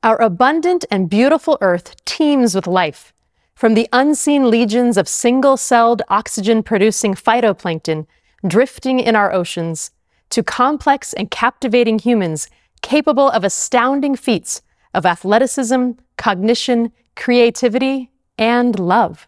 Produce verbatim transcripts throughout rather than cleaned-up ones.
Our abundant and beautiful Earth teems with life. From the unseen legions of single-celled oxygen-producing phytoplankton drifting in our oceans, to complex and captivating humans capable of astounding feats of athleticism, cognition, creativity, and love.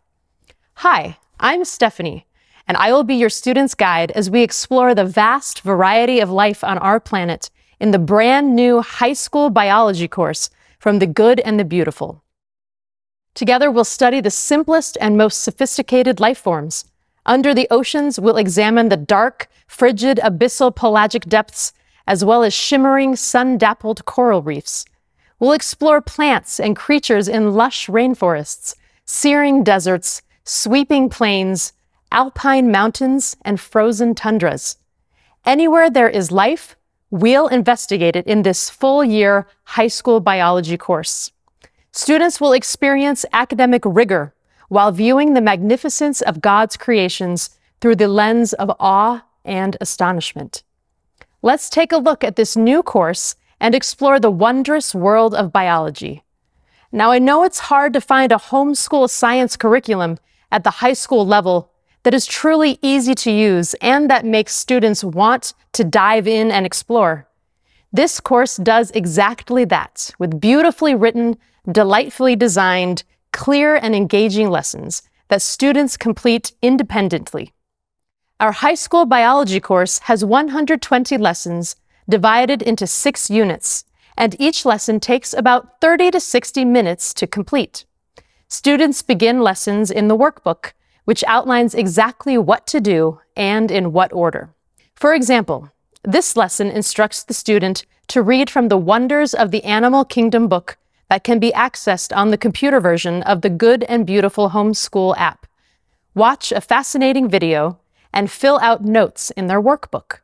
Hi, I'm Stephanie, and I will be your student's guide as we explore the vast variety of life on our planet in the brand new high school biology course from the Good and the Beautiful. Together, we'll study the simplest and most sophisticated life forms. Under the oceans, we'll examine the dark, frigid, abyssal pelagic depths, as well as shimmering, sun-dappled coral reefs. We'll explore plants and creatures in lush rainforests, searing deserts, sweeping plains, alpine mountains, and frozen tundras. Anywhere there is life, we'll investigate it in this full-year high school biology course. Students will experience academic rigor while viewing the magnificence of God's creations through the lens of awe and astonishment. Let's take a look at this new course and explore the wondrous world of biology. Now, I know it's hard to find a homeschool science curriculum at the high school level that is truly easy to use and that makes students want to dive in and explore. This course does exactly that, with beautifully written, delightfully designed, clear and engaging lessons that students complete independently. Our high school biology course has one hundred twenty lessons divided into six units, and each lesson takes about thirty to sixty minutes to complete. Students begin lessons in the workbook, which outlines exactly what to do and in what order. For example, this lesson instructs the student to read from the Wonders of the Animal Kingdom book that can be accessed on the computer version of the Good and Beautiful Homeschool app. Watch a fascinating video and fill out notes in their workbook.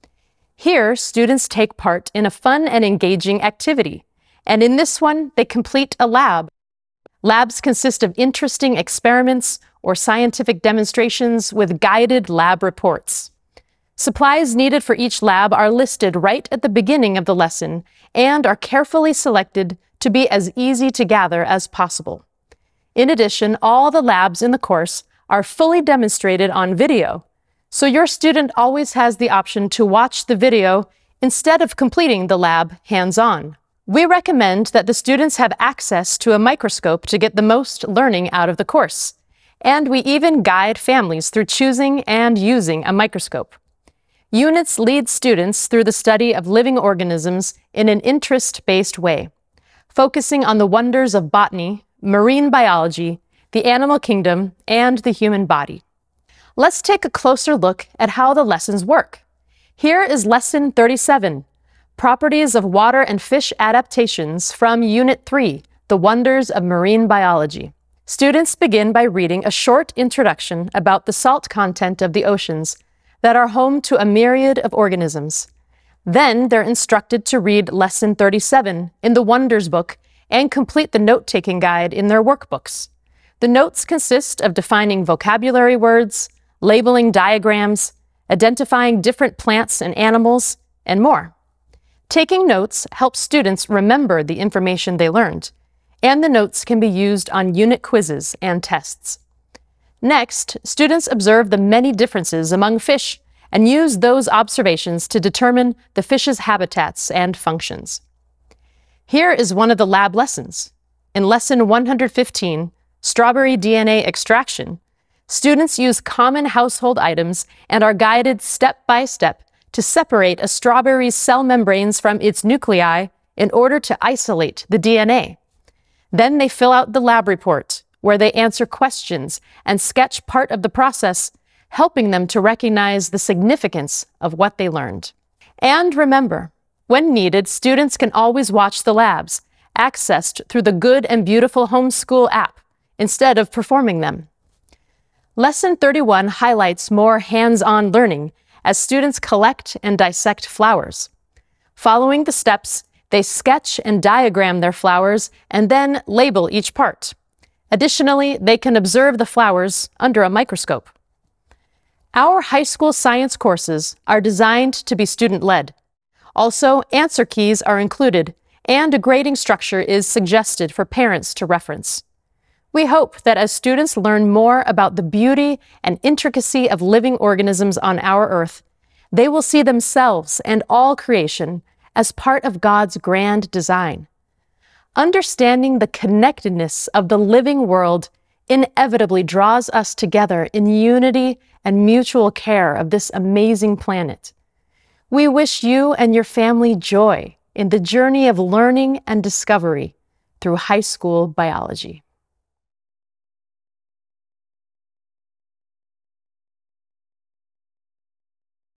Here, students take part in a fun and engaging activity, and in this one, they complete a lab. Labs consist of interesting experiments or scientific demonstrations with guided lab reports. Supplies needed for each lab are listed right at the beginning of the lesson and are carefully selected to be as easy to gather as possible. In addition, all the labs in the course are fully demonstrated on video, so your student always has the option to watch the video instead of completing the lab hands-on. We recommend that the students have access to a microscope to get the most learning out of the course, and we even guide families through choosing and using a microscope. Units lead students through the study of living organisms in an interest-based way, focusing on the wonders of botany, marine biology, the animal kingdom, and the human body. Let's take a closer look at how the lessons work. Here is Lesson thirty-seven, Properties of Water and Fish Adaptations from Unit three, The Wonders of Marine Biology. Students begin by reading a short introduction about the salt content of the oceans that are home to a myriad of organisms. Then they're instructed to read Lesson thirty-seven in the Wonders book and complete the note-taking guide in their workbooks. The notes consist of defining vocabulary words, labeling diagrams, identifying different plants and animals, and more. Taking notes helps students remember the information they learned, and the notes can be used on unit quizzes and tests. Next, students observe the many differences among fish and use those observations to determine the fish's habitats and functions. Here is one of the lab lessons. In Lesson one hundred fifteen, Strawberry D N A Extraction, students use common household items and are guided step by step to separate a strawberry's cell membranes from its nuclei in order to isolate the D N A. Then they fill out the lab report, where they answer questions and sketch part of the process, helping them to recognize the significance of what they learned. And remember, when needed, students can always watch the labs, accessed through the Good and Beautiful Homeschool app, instead of performing them. Lesson thirty-one highlights more hands-on learning as students collect and dissect flowers. Following the steps, they sketch and diagram their flowers and then label each part. Additionally, they can observe the flowers under a microscope. Our high school science courses are designed to be student-led. Also, answer keys are included, and a grading structure is suggested for parents to reference. We hope that as students learn more about the beauty and intricacy of living organisms on our Earth, they will see themselves and all creation as part of God's grand design. Understanding the connectedness of the living world inevitably draws us together in unity and mutual care of this amazing planet. We wish you and your family joy in the journey of learning and discovery through high school biology.